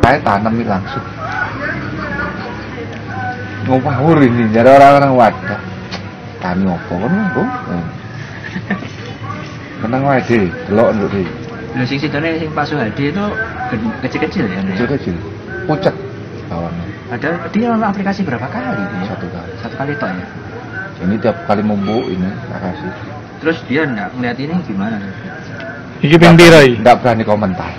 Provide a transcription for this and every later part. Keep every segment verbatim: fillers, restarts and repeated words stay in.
saya tanam langsung. Ngawur ini, jadi orang-orang wadah. Tani opo kan lho. Menang wae deh, delok nduk deh. Lho sing sidone sing Pak Suhadi itu kecil-kecil ya? Kecil-kecil. Pucet bawangnya. Padahal dia aplikasi berapa kali dia? Satu kali. Satu kali toh ya? Ini tiap kali membuk ini, tak kasih. Terus dia enggak ngeliat ini gimana? Iki ping pira iki? Enggak berani komentar.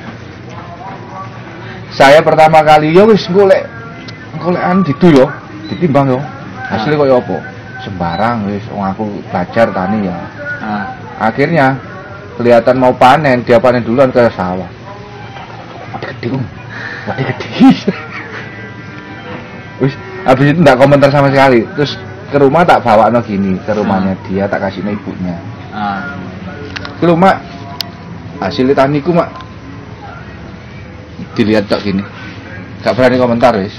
Saya pertama kali yo wis golek golekan gitu yo, ditimbang yo. Hasilnya kok yo apa? Sembarang wis wong aku belajar tani ya. Ah. Akhirnya kelihatan mau panen, dia panen duluan ke sawah. Waduh gede kong, waduh gede. Wis, habis itu enggak komentar sama sekali. Terus ke rumah tak bawa no gini, ke rumahnya ah. dia tak kasih no ibunya. Ah. Ke rumah hasil taniku mak dilihat tak gini, gak berani komentar wis.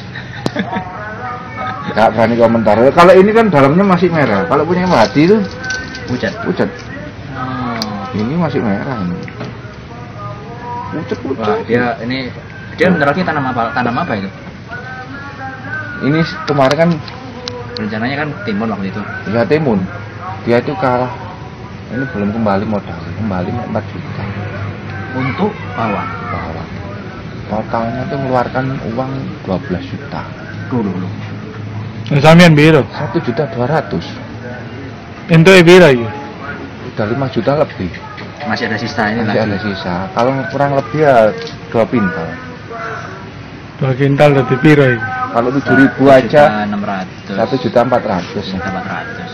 Gak berani komentar. Kalau ini kan dalamnya masih merah. Kalau punya Hadi itu pucat, pucat. Ini masih merah ini. Pucet-pucet. Wah, dia ini dia menerapkan tanam apa? Tanam apa itu? Ini kemarin kan rencananya kan timun waktu itu. Ya timun. Dia itu kalah. Ini belum kembali modal. Kembali empat juta. Untuk bawang. Bawang. Totalnya tuh mengeluarkan uang dua belas juta. Dulu dulu. Sampean piro? satu juta dua ratus. Entuk piro iki? Udah lima juta lebih. Masih ada sisa ini Masih lagi. ada sisa. Kalau kurang lebih ya dua pintal. dua kintal dadi piro iki? Kalau tujuh ribu aja enam ratus. satu juta empat ratus. empat ratus.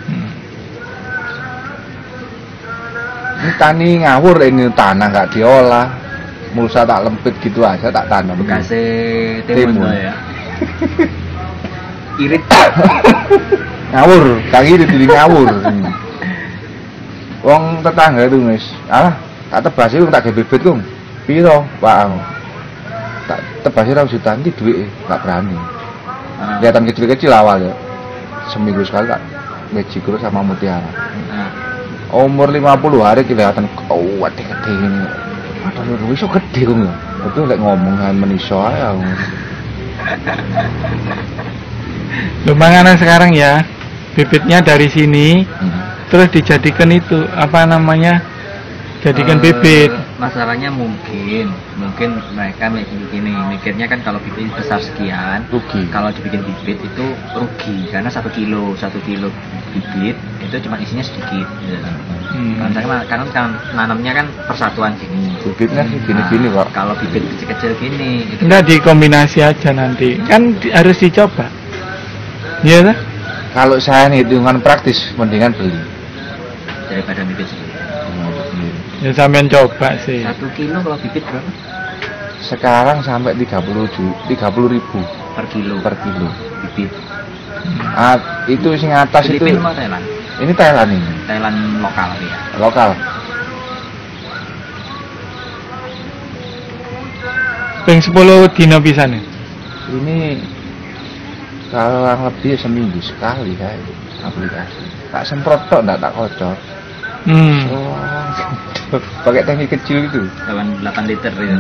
Ini tani ngawur ini tanah nggak diolah. Mulsa tak lempit gitu aja tak tanam. Bekasnya Timun. timun ya. Irit. Ngawur, kaki itu ngawur. Wong tetangga itu Mas. Ah, tak tebasi wong tak gawe bibit kong. Piro, Pak? Tak tebasi ra juta nanti duit, enggak berani. Ah. Kelihatan kecil-kecil awal ya. Seminggu sekali tak Mejikro sama Mutiara. Ah. Umur lima puluh hari kelihatan kuat gede ini. Aduh, lu iso gede kong ya. Itu lek ngomong meniso ae. Lumayan sekarang ya. Bibitnya dari sini Hmm. terus dijadikan itu apa namanya? Jadikan Uh, bibit. Masalahnya mungkin mungkin mereka begini mikirnya kan kalau bibit besar sekian Rugi. kalau dibikin bibit itu rugi karena satu kilo satu kilo bibit itu cuma isinya sedikit gitu. Hmm. Karena karena kan nanamnya kan persatuan gini. Bibitnya sih gini-gini Nah, kok. kalau bibit kecil-kecil gini itu Enggak dikombinasi aja nanti. Kan di- harus dicoba. Iya kan? Kalau saya nih hitungan praktis mendingan beli. daripada bibit sendiri. Ya sampean coba sih. Satu kilo kalau bibit berapa Sekarang sampai tiga puluh ribu per kilo per kilo. bibit? Ah, itu sing atas itu Filipina atau Thailand? ini Thailand ini Thailand lokal ya. lokal. Ping sepuluh dina pisan. Ini kalau yang lebih seminggu sekali saya aplikasi. Tak semprot tok enggak tak kocor. Hmm. Oh, pakai tangki kecil itu. delapan liter itu.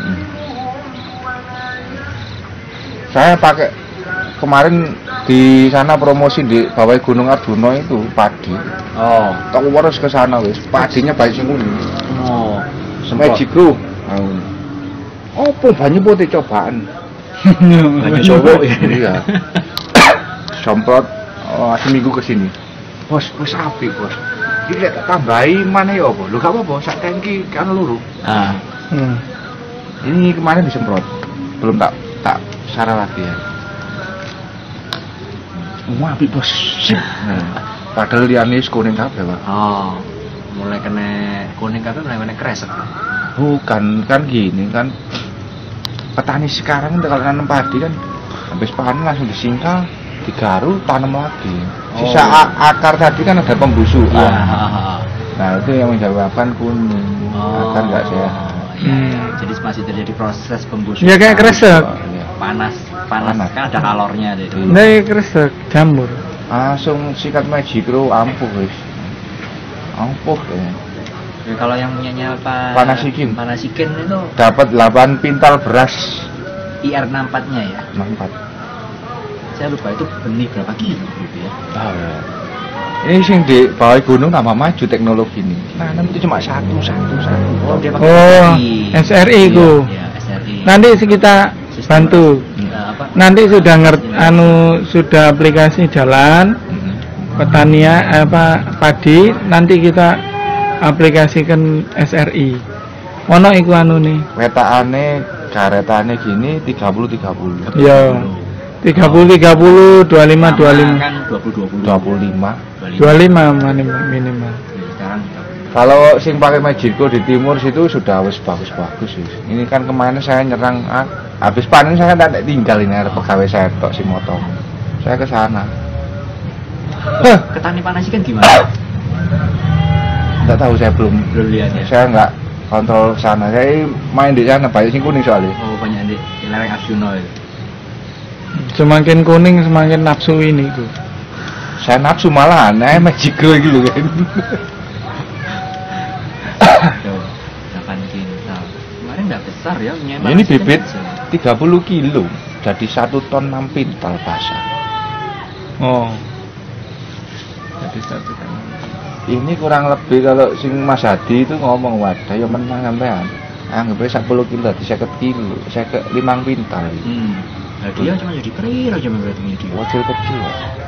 Saya pakai kemarin di sana promosi di bawah Gunung Arjuna itu padi. Oh. Tak harus ke sana wis. Padinya baik semua. Oh. Mejikro. Oh, apa banyak putih cobaan. Banyak cowok ya. Iya. Semprot oh, seminggu ke sini. Bos, wis apik, Bos. Iki lek tak tambahi mana ya apa? Lho gak apa-apa, sak tangki kan luru. Ah. Hmm. Ini kemarin disemprot. Belum tak tak sarah lagi ya. Wah, apik, Bos. Nah, padahal liyane wis kuning kabeh, Pak. Oh. Mulai kena kuning kabeh mulai kena kresek. Bukan, kan gini kan. Petani sekarang kalau nanam padi kan habis panen langsung disingkal, digaru, tanam lagi. Sisa Oh. akar tadi kan ada pembusukan. Iya. Nah, itu yang menyebabkan kuning, Oh. akar nggak sehat. Iya. Hmm. Jadi masih terjadi proses pembusukan. Ya kayak kresek. Oh, iya. Panas, panas, Panas. kan ada kalornya deh. Iya. Nah, kresek jamur. Langsung sikat Mejikro ampuh wis. Ampuh ya. Ya, kalau yang punyanya apa? Panasikin. Panasikin itu Dapat delapan pintal beras I R enam puluh empat-nya ya. enam empat. Saya lupa itu benih berapa kilo gitu ya. Ah, ya. Ini sing di bawah gunung tambah maju teknologi ini. Nanam itu cuma satu, satu, satu. Oh, dia pakai Oh, S R I ku. Iya, S R I. Nanti kita Sistem- bantu. eh, apa? Nanti sudah ngerti anu sudah aplikasi jalan Hmm. petania apa padi, nanti kita aplikasikan S R I. Ono iku anu nih. Wetaane karetane gini tiga puluh tiga puluh. Ya. tiga puluh tiga puluh dua puluh lima dua puluh lima. Kan dua puluh dua puluh. dua puluh lima. dua puluh lima minimal. minimal. Ya, sekarang tiga puluh. Kalau sing pakai Magico di timur situ sudah wis bagus-bagus sih. Ini kan kemarin saya nyerang ah, habis panen saya tak tinggal ini ada pegawai saya tok si motong. Saya ke sana. Hah, Ketani panas kan gimana? enggak tahu saya belum Belum lihat ya. saya enggak kontrol sana. Saya main di sana banyak sing kuning soalnya. Oh, banyak di di lereng Arjuna itu. Semakin kuning semakin nafsu ini ku. Saya nafsu malahan, eh Magico gitu kan. Tuh, delapan kintal. Kemarin nggak besar ya. punya Ini Malaysia bibit kan kecil. tiga puluh kilo, jadi satu ton enam pintal basah. Oh. Jadi satu kan. Ini kurang lebih kalau sing Mas Hadi itu ngomong wadah ya menang sampean. Anggap aja sepuluh kilo di lima puluh kilo, saya ke lima pintal. Hmm. Nah, dia cuma jadi kering aja berarti ini dia. Wajil kecil.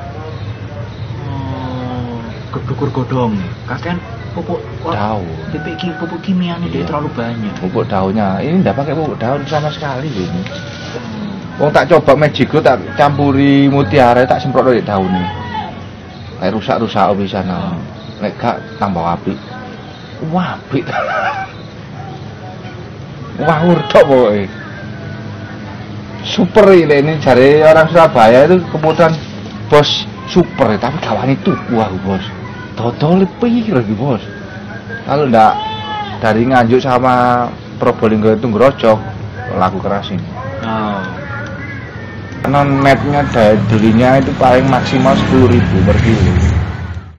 Oh, kedukur godong. Kakek pupuk wah, Daun. pupuk kim pupuk kimia nih dia Iya. terlalu banyak. Pupuk daunnya, ini enggak pakai pupuk daun sama sekali ini. Hmm. Wong tak coba Magico tak campuri mutiara tak semprot dari daunnya. Kayak rusak-rusak bisa nang. Nek gak tambah api. Wah, apik. Wah, urdok boy. Super ini, ini cari orang Surabaya itu kemudian bos super tapi kawan itu wah bos. Total lebih lagi bos. Kalau ndak dari Nganjuk sama Probolinggo itu ngerocok laku keras ini. Oh. Karena netnya daya belinya itu paling maksimal sepuluh ribu per kilo.